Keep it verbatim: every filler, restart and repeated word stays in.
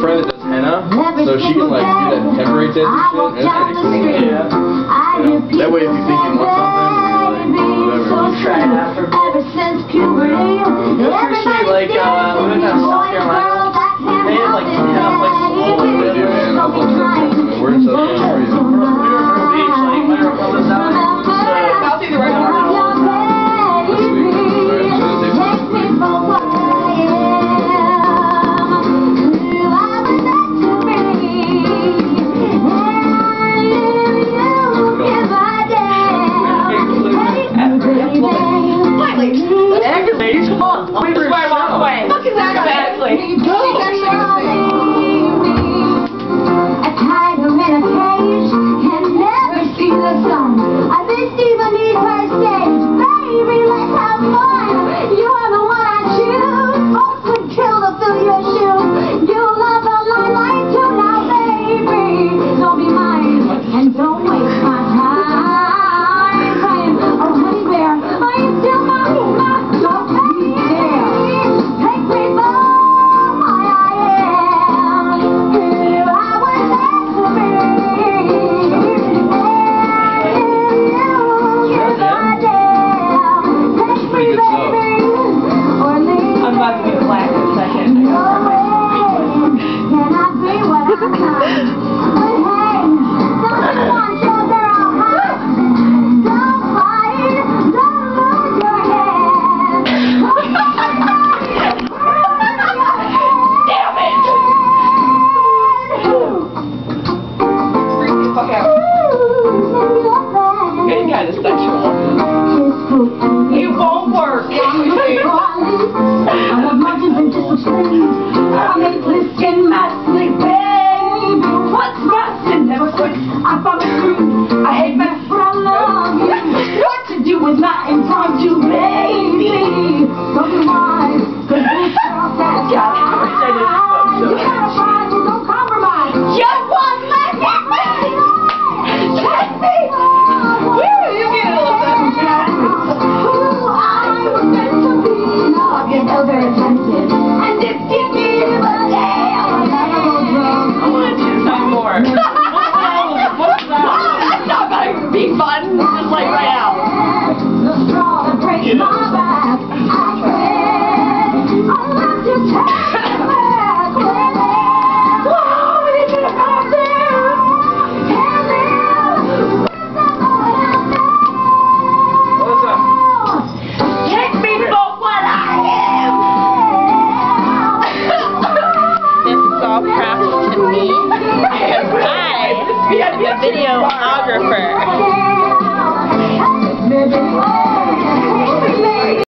friend that does henna, so she can like do that temporary tattoo shit. It's pretty cool. Yeah. You know, that way, if you think you want something, you're like, whatever, you try it after. Especially like uh, we went down to South Carolina. They have like henna places all over. They do, man. I love South Carolina. We're in South Carolina. We were from the beach, like my girl called us out. I'll take the right one. Come on, I'll be right on the way. Look exactly. She's actually gonna a tiger in a cage can never see the sun. I miss even need her stage. Baby, let's have fun. You're the one I choose. Folks would kill to fill your shoes. You love the limelight too now, baby. Don't be mine and don't waste my time crying. Oh, honey bear, are you still mine? Don't be there. Take me for what I am. Who I was meant to be. I'm about to be black in a second. Can I be what I'm not? But hey, someone shows they're all hot. Don't fight, don't lose your head. Damn it! Freak the fuck out. Getting kind of sexual. It won't work. I want margins and discipline. I make lists in my sleep, baby. What's busted never quit. I follow through. I hate my from love you. What to do is not impromptu, baby. Don't be wise, 'cause this girl that's got you gotta try, so don't compromise. Just one less take me. Woo, you get it, Alyssa. Who I was meant to be. No, you know they're tempted. And if you give a damn, I'll never go wrong. I want to do some more. What's that? That's not gonna be fun. Just like right now. The straw that breaks my back. I said, I'll have to take it back. Whoa, we need to go out there. And live with the boy out there. What's up? Take me for what I am. This is all props to me. I am the videographer.